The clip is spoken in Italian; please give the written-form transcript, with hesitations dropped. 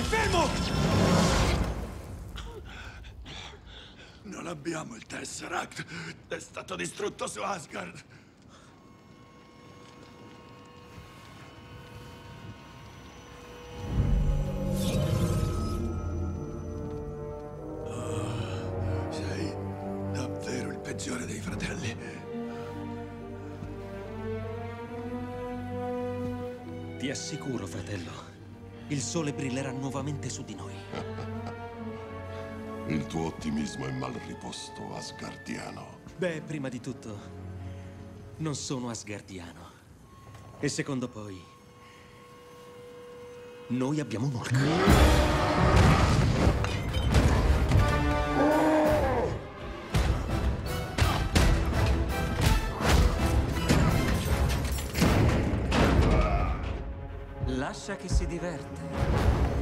Fermo! Non abbiamo il Tesseract. È stato distrutto su Asgard. Sei davvero il peggiore dei fratelli. Ti assicuro, fratello, il sole brillerà nuovamente su di noi. Il tuo ottimismo è mal riposto, asgardiano. Beh, prima di tutto, non sono asgardiano. E secondo poi, noi abbiamo Mulk. Lascia che si diverte.